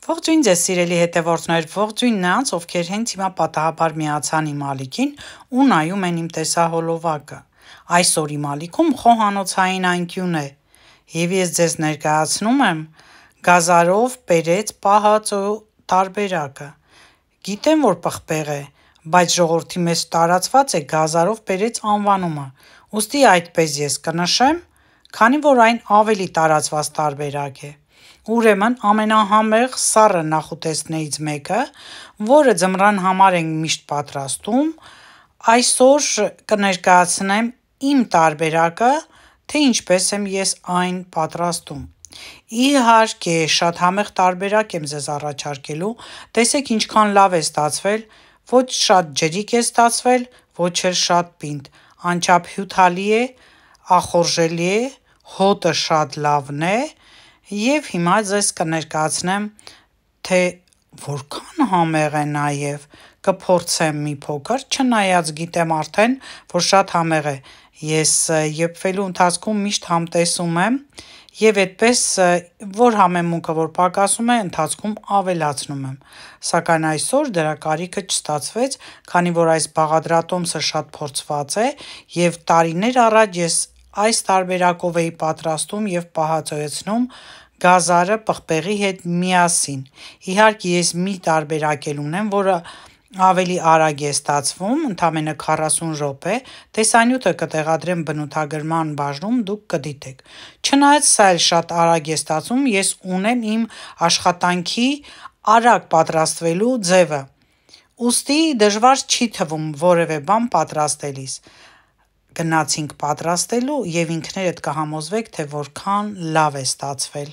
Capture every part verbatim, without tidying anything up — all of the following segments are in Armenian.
Ողջույն ձեզ սիրելի հետևորդներ, ողջույն նրանց, ովքեր հենց հիմա պատահաբար միացան իմ ալիքին ու նայում են իմ տեսահոլովակը։ Այսօր իմ ալիքում խոհանոցային անկյուն է, եւ ես ձեզ ներկայացնում եմ գազարով պերեց պահածո տարբերակը։ Գիտեմ, որ պղպեղ է, բայց ժողովրդի մեջ տարածված է գազարով պերեց անվանումը, ուստի այդպես ես կնշեմ, քանի որ այն ավելի տարածված տարբերակ է։ Ուրեմն ամենահամեղ սառը նախուտեստներից մեկը, որը ձմռան համար ենք միշտ պատրաստում, այսօր կներկայացնեմ իմ տարբերակը, թե ինչպես եմ ես այն պատրաստում։ Իհարկե, շատ համեղ տարբերակ եմ ձեզ առաջարկելու, տեսեք ինչքան լավ է ստացվել, ոչ շատ ջրիկ է ստացվել, ոչ էլ շատ պինդ, անչափ հյութալի է, ախորժելի է, հոտը շատ լավն է, եւ հիմա ձեզ կներկայացնեմ, թե որքան համեղ է նաեւ, կփորձեմ մի փոքր, չնայած գիտեմ արդեն, որ շատ համեղ է, ես եփվելու ընթացքում միշտ համտեսում եմ եւ այդպես որ համեմունքը որ պակասում է, ընթացքում ավելացնում եմ, սակայն այսօր դրա կարիքը չստացվեց, քանի որ այս բաղադրատոմսը շատ փորձված է եւ տարիներ առաջ ես այս տարբերակով էի պատրաստում եւ պահածոյացնում գազարը պղպեղի հետ միասին։ Իհարկե ես մի տարբերակ էլ ունեմ, որը ավելի արագ է ստացվում, ընդամենը քառասուն րոպե, տեսանյութը կտեղադրեմ բնութագրման բաժնում, դուք կդիտեք։ Չնայած սա էլ շատ արագ է ստացվում, ես ունեմ իմ աշխատանքի արագ պատրաստվելու ձևը։ Ուստի դժվար չի թվում որևէ բան պատրաստելիս։ Գնացինք պատրաստելու եւ ինքներդ կհամոզվեք, թե որքան լավ է ստացվել։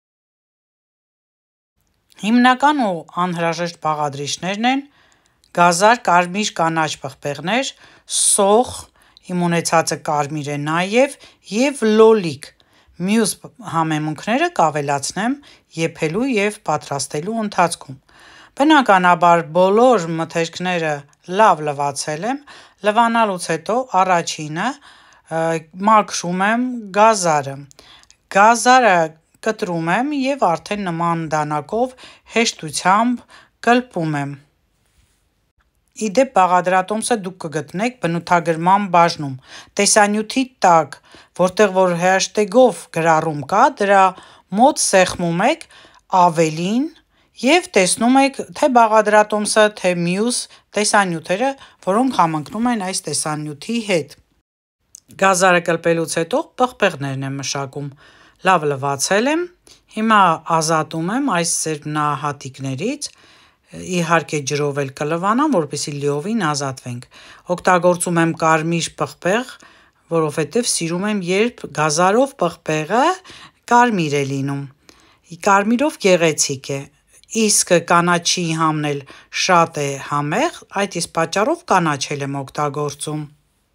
Հիմնական ու անհրաժեշտ բաղադրիչներն են գազար, կարմիր, կանաչ պղպեղներ, սոխ, իմ ունեցածը կարմիր է նաեւ, եւ լոլիկ։ Մյուս համեմունքները կավելացնեմ եփելու եւ պատրաստելու ընթացքում։ Բնականաբար բոլոր մթերքները լավ լվացել եմ, լվանալուց հետո առաջինը մաքրում եմ գազարը։ Գազարը կտրում եմ եւ արդեն նման դանակով հեշտությամբ կլպում եմ։ Իդեպ բաղադրատոմսը դուք կգտնեք բնութագրման բաժնում, տեսանյութի տակ, որտեղ որ հեշթեգով գրառում կա, դրա մոտ սեղմում եք ավելին եւ տեսնում եք թե բաղադրատոմսը, թե մյուս տեսանյութերը, որոնք համընկնում են այս տեսանյութի հետ։ Գազարը կլպելուց հետո պղպեղներն եմ մշակում։ Լավ լվացել եմ, հիմա ազատում եմ այս սերմնահատիկներից, իհարկե ջրով էլ կլվանամ, որպեսզի լիովին ազատվենք։ Օգտագործում եմ կարմիր պղպեղ, որովհետև սիրում եմ, երբ գազարով պղպեղը կարմիր է լինում։ Կարմիրով գեղեցիկ է, իսկ կանաչի համն էլ շատ է համեղ, այդ իսկ պատճառով կանաչ եմ օգտագործում։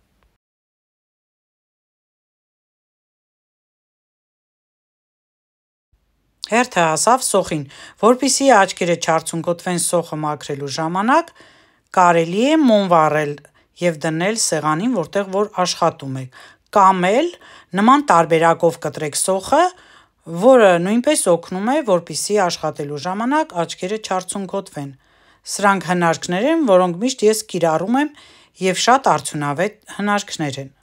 Հերթը հասավ սոխին, որպեսզի աչքերը չարցունկոտվեն սոխը մաքրելու ժամանակ, կարելի է մոմ վառել եւ դնել սեղանին, որտեղ որ աշխատում եք, կամ էլ նման տարբերակով կտրեք սոխը, որը նույնպես օգնում է, որպեսզի աշխատելու ժամանակ աչքերը չարցունկոտվեն։ Սրանք հնարքներ են, որոնք միշտ ես կիրառում եմ եւ շատ արդյունավետ հնարքներ են։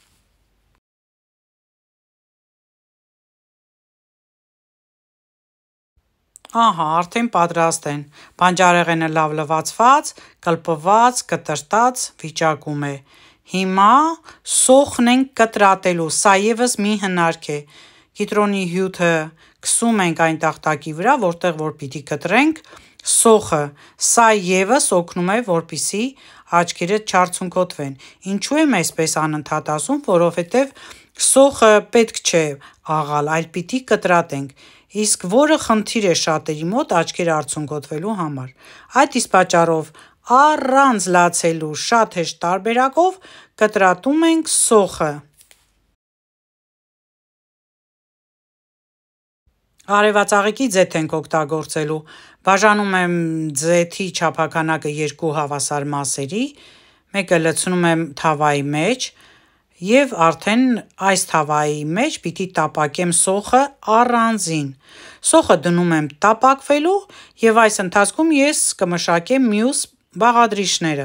Ահա, արդեն պատրաստ են։ Բանջարեղենը լավ լվացված, կլպված, կտրտած վիճակում է։ Հիմա սոխն ենք կտրատելու, սա եւս մի հնարք է։ Կիտրոնի հյութը քսում ենք այն տախտակի վրա, որտեղ որ պիտի կտրենք սոխը, սա եւս օգնում է, որպեսզի աչքերը չարցունկոտվեն։ Ինչու եմ այսպես անընդհատ ասում, որովհետև սոխը պետք չէ աղալ, այլ պիտի կտրատենք, իսկ որը խնդիր է շատերի մոտ աչքերը արցունկոտվելու համար։ Այդ իսկ պատճառով առանց լացելու շատ հեշտ տարբերակով կտրատում ենք սոխը։ Արևածաղիկի ձեթ ենք օգտագործելու, բաժանում եմ ձեթի չափականակը երկու հավասար մասերի, մեկը լցնում եմ թավայի մեջ եւ արդեն այս թավայի մեջ պիտի տապակեմ սոխը առանձին։ Սոխը դնում եմ տապակվելու եւ այս ընթացքում ես կմշակեմ մյուս բաղադրիչները։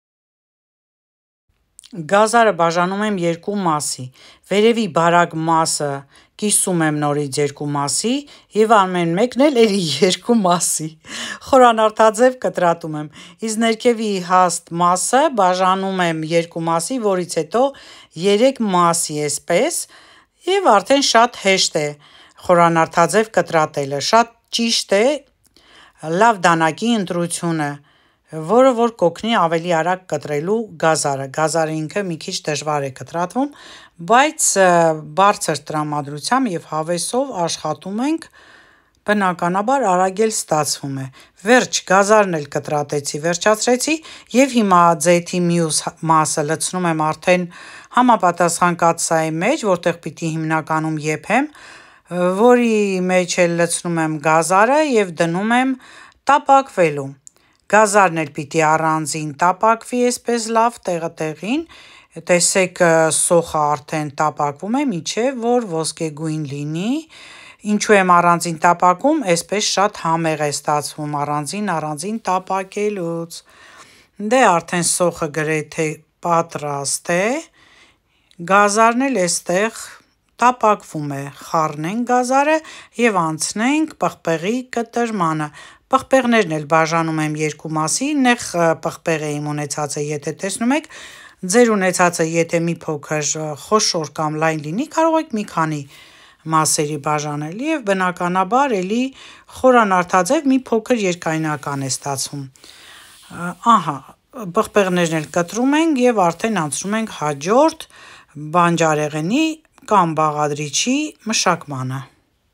Գազարը բաժանում եմ երկու մասի։ Վերևի բարակ մասը կիսում եմ նորից երկու մասի եւ ամեն մեկն էլ էլի երկու մասի։ Խորանարդաձև կտրատում եմ։ Իսկ ներքևի հաստ մասը բաժանում եմ երկու մասի, որից հետո երեք մասի էսպես եւ արդեն շատ հեշտ է խորանարդաձև կտրատելը։ Շատ ճիշտ է լավ դանակի ընտրությունը, որը որ կօգնի ավելի արագ կտրելու գազարը։ Գազարը ինքը մի քիչ դժվար է կտրատվում, բայց բարձր տրամադրությամբ եւ հավեսով աշխատում ենք, բնականաբար արագ էլ ստացվում է։ Վերջ, գազարն էլ կտրատեցի, վերջացրեցի եւ հիմա ձեթի մյուս մասը լցնում եմ արդեն համապատասխան կաթսայի մեջ, որտեղ պիտի հիմնականում եփեմ, որի մեջ էլ լցնում եմ գազարը եւ դնում եմ տապակվելու։ Գազարն էլ պիտի առանձին տապակվի այսպես լավ տեղը տեղին, տեսեք սոխը արդեն տապակվում է, մինչև որ ոսկեգույն լինի։ Ինչու եմ առանձին տապակում, այսպես շատ համեղ է ստացվում առանձին-առանձին տապակելուց։ Դե արդեն սոխը գրեթե պատրաստ է։ Գազարն էլ էստեղ տապակվում է, խառնենք գազարը եւ անցնենք պղպեղի կտրմանը։ Պղպեղներն էլ բաժանում եմ երկու մասի, նեղ պղպեղ եմ ունեցածը, եթե տեսնում եք, ձեր ունեցածը եթե մի փոքր խոշոր կամ լայն լինի, կարող եք մի քանի մասերի բաժանել եւ բնականաբար էլի խորանարդաձև մի փոքր երկայնական է ստացվում։ Ահա, պղպեղներն էլ կտրում ենք եւ արդեն անցնում ենք հաջորդ բանջարեղենի կամ բաղադրիչի մշակմանը։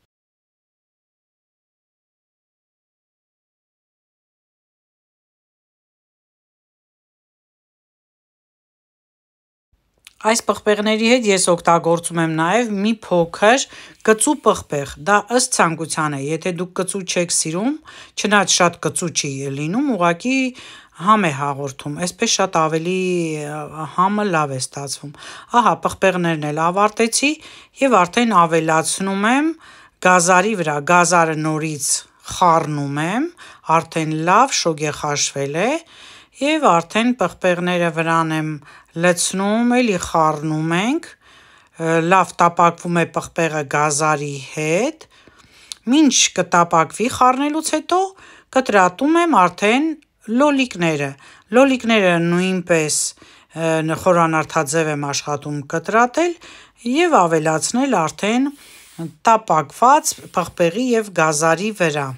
Այս պղպեղների հետ ես օգտագործում եմ նաև մի փոքր կծու պղպեղ, դա ըստ ցանկության է, եթե դուք կծու չեք սիրում, չնայած շատ կծու չի լինում, ուղղակի համ է հաղորդում, այսպես շատ ավելի համը լավ է ստացվում։ Ահա, պղպեղներն էլ ավարտեցի եւ արդեն ավելացնում եմ գազարի վրա, գազարը նորից խառնում եմ, արդեն լավ շոգեխաշվել է եւ արդեն պղպեղները վրան եմ լցնում, էլի խառնում ենք, լավ տապակվում է պղպեղը գազարի հետ, մինչ կտապակվի խառնելուց հետո կտրատում եմ արդեն լոլիկները, լոլիկները նույնպես խորանարդաձև եմ աշխատում կտրատել եւ ավելացնել արդեն տապակված պղպեղի եւ գազարի վրա։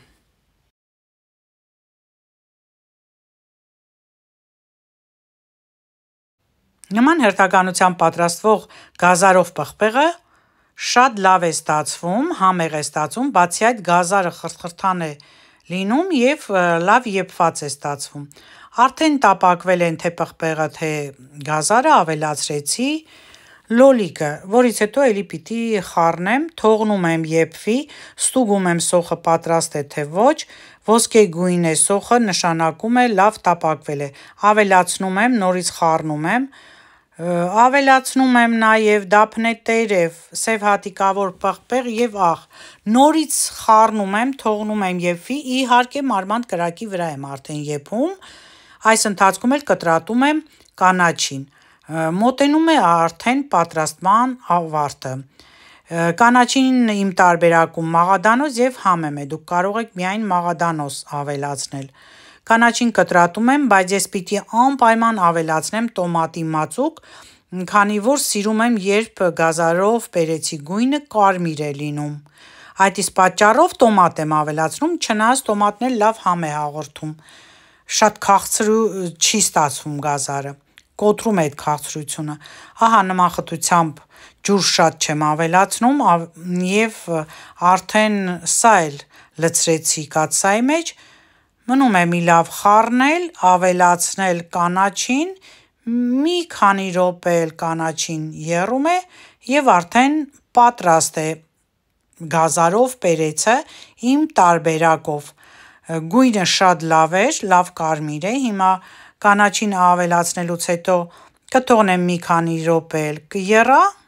Նման հերթականությամբ պատրաստվող գազարով պղպեղը շատ լավ է ստացվում, համեղ է ստացվում, բացի այդ գազարը խրթխրթան է լինում եւ լավ եփված է ստացվում։ Արդեն տապակվել են թե պղպեղը, թե գազարը, ավելացրեցի լոլիկը, որից հետո էլի պիտի խառնեմ, թողնում եմ եփվի, ստուգում եմ սոխը պատրաստ է թե ոչ, ոսկեգույն է սոխը, նշանակում է լավ տապակվել է, ավելացնում եմ, նորից խառնում եմ, ավելացնում եմ նաև դափնե տերև, սև հատիկավոր պղպեղ եւ աղ, նորից խառնում եմ, թողնում եմ եփվի, իհարկե մարմանդ կրակի վրա եմ արդեն եփում, այս ընթացքում էլ կտրատում եմ կանաչին, մոտենում է արդեն պատրաստման ավարտը։ Կանաչին իմ տարբերակում մաղադանոս եւ համեմ է, դուք կարող եք միայն մաղադանոս ավելացնել։ Կանաչին կտրատում եմ, բայց ես պիտի անպայման ավելացնեմ տոմատի մածուկ, քանի որ սիրում եմ, երբ գազարով բերեցի գույնը կարմիր է լինում։ Այդ իսկ պատճառով տոմատ եմ ավելացնում, չնայած տոմատն էլ լավ համ է հաղորդում։ Շատ քաղցրու չի ստացվում գազարը, կոտրում է այդ քաղցրությունը։ Ահա նման խտությամբ ջուր շատ չեմ ավելացնում եւ արդեն սա էլ լցրեցի կաթսայի մեջ, մնում է մի լավ խառնել, ավելացնել կանաչին, մի քանի րոպե էլ կանաչին եռում է եւ արդեն պատրաստ է գազարով պերեցը իմ տարբերակով։ Գույնը շատ լավ էր, լավ կարմիր է, հիմա կանաչին ավելացնելուց հետո կթողնեմ մի քանի րոպե էլ կեռա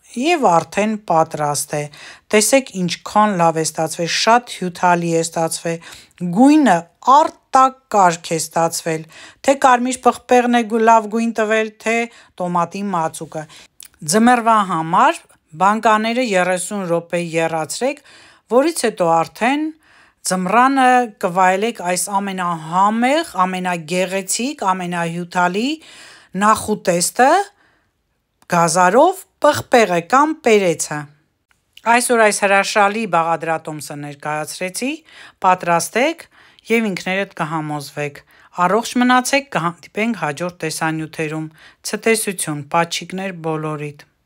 Եվ արդեն պատրաստ է։ Տեսեք ինչքան լավ է ստացվել, շատ հյութալի է ստացվել, գույնը արտակարգ է ստացվել, թե կարմիր պղպեղն է լավ գույն տվել, թե տոմատի մածուկը։ Ձմեռվա համար բանկաները երեսուն րոպե եռացրեք, որից հետո արդեն ձմռանը կվայելեք այս ամենահամեղ, ամենագեղեցիկ, ամենահյութալի նախուտեստը գազարով պղպեղը կամ պերեցը։ Այսօր այս հրաշալի բաղադրատոմսը ներկայացրեցի, պատրաստեք և ինքներդ կհամոզվեք։ Առողջ մնացեք, կհանդիպենք հաջորդ տեսանյութերում։ Ցտեսություն, պաչիկներ բոլորիդ։